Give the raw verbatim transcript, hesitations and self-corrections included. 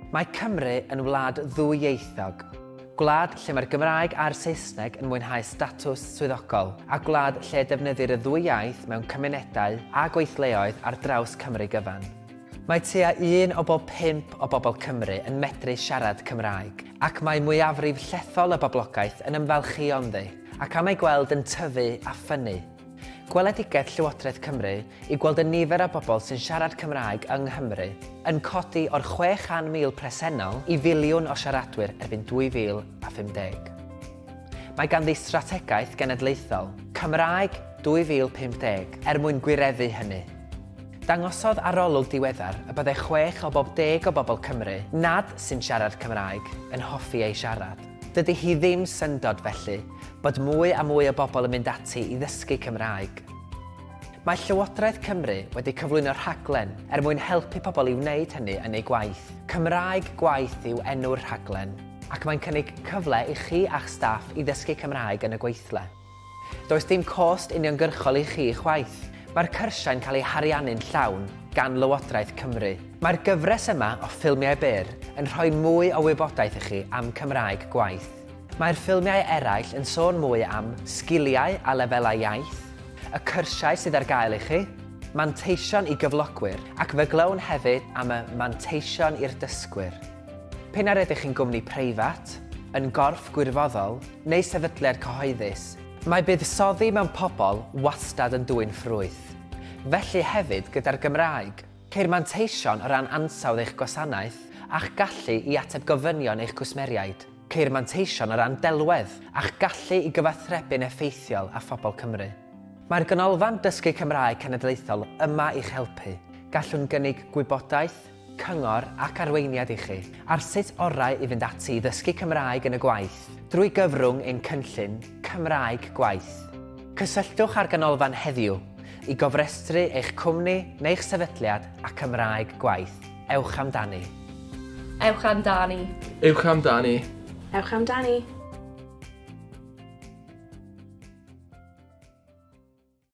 Mae Cymru yn wlad ddwyieithog. Gwlad lle mae'r Gymraeg a'r Saesneg yn mwynhau statws swyddogol, a gwlad lle defnyddir y ddwy iaith mewn cymunedau a gweithleoedd ar draws Cymru gyfan. Mae tua un o bob pump o bobl Cymru yn medru siarad Cymraeg, ac mae mwyafrif llethol y boblogaeth yn ymfalchio ynddi, ac am ei gweld yn tyfu a ffynnu. Gweledigaeth Llywodraeth Cymru i gweld y nifer o bobl sy'n siarad Cymraeg yng Nghymru yn codi o'r chwe chan mil presennol i filiwn o siaradwyr erbyn dwy fil a phumdeg. Mae ganddi strategaeth genedlaethol Cymraeg dwy fil pumdeg er mwyn gwireddu hynny. Dangosodd arolwg diweddar y byddai chwech o bob deg o bobl Cymru nad sy'n siarad Cymraeg yn hoffi ei siarad. Dydy hi ddim syndod felly bod mwy a mwy o bobl yn mynd ati i ddysgu Cymraeg. Mae Llywodraeth Cymru wedi cyflwyno rhaglen er mwyn helpu pobl i wneud hynny yn ei gwaith. Cymraeg Gwaith yw enw'r rhaglen, ac mae'n cynnig cyfle i chi a'ch staff i ddysgu Cymraeg yn y gweithle. Does dim cost uniongyrchol i chi chwaith. Mae'r cyrsiau'n cael eu hariannu'n llawn gan Lywodraeth Cymru. Mae'r gyfres yma o ffilmiau byr yn rhoi mwy o wybodaeth i chi am Cymraeg Gwaith. Mae'r ffilmiau eraill yn sôn mwy am sgiliau a lefelau iaith, y cyrsiau sydd ar gael i chi, manteision i gyflogwyr, ac fe glywn hefyd am y manteision i'r dysgwyr. Pe na rydych chi'n gwmni preifat, yn gorff gwirfoddol neu sefydliad cyhoeddus, mae buddsoddi mewn pobl wastad yn dwyn ffrwyth. Felly hefyd gyda'r Gymraeg, ceir manteision o ran ansawdd eich gwasanaeth a'ch gallu i ateb gofynion eich cwsmeriaid. Ceir manteision o ran delwedd a'ch gallu i gyfathrebu'n effeithiol a phobl Cymru. Mae'r ganolfan dysgu Cymraeg cenedlaethol yma i'ch helpu. Gallwn gynnig gwybodaeth, cyngor ac arweiniad i chi ar sut orau i fynd ati i ddysgu Cymraeg yn y gwaith drwy gyfrwng ein cynllun Cymraeg Gwaith. Cysylltwch â'r ganolfan heddiw i gofrestru eich cwmni neu'ch sefydliad a Cymraeg Gwaith. Ewch amdani. Ewch amdani. Ewch amdani. Ewch amdani.